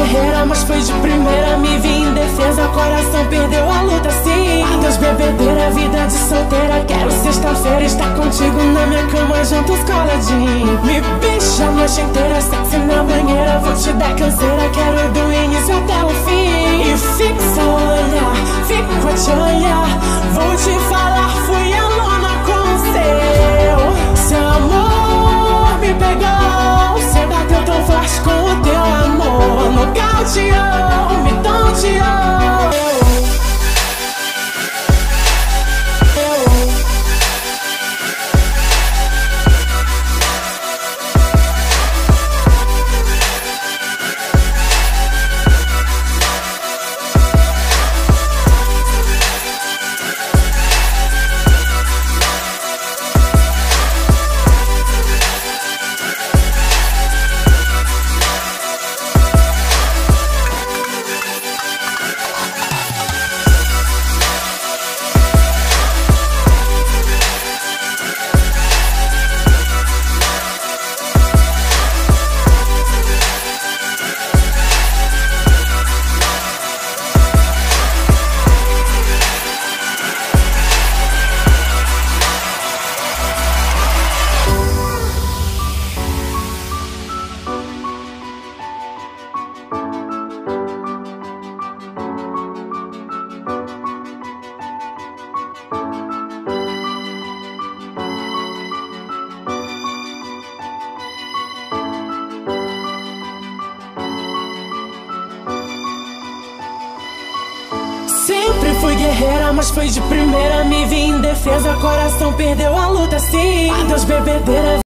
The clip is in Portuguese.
guerreira, mas foi de primeira. Me vi em defesa, coração perdeu a luta, sim. Adeus bebedeira, vida de solteira. Quero sexta-feira estar contigo na minha cama, juntos coladinho. Me beija a noite inteira, sexy na banheira. Vou te dar canseira, quero do início até o fim. E fixa o olhar, fico a te olhar. Vou te falar, fui aluna com o seu amor me pegou. Cê bateu tão forte com o teu amor. Nocauteou, me tonteou. Sempre fui guerreira, mas foi de primeira. Me vi em defesa, coração perdeu a luta, sim. Adeus bebedeira.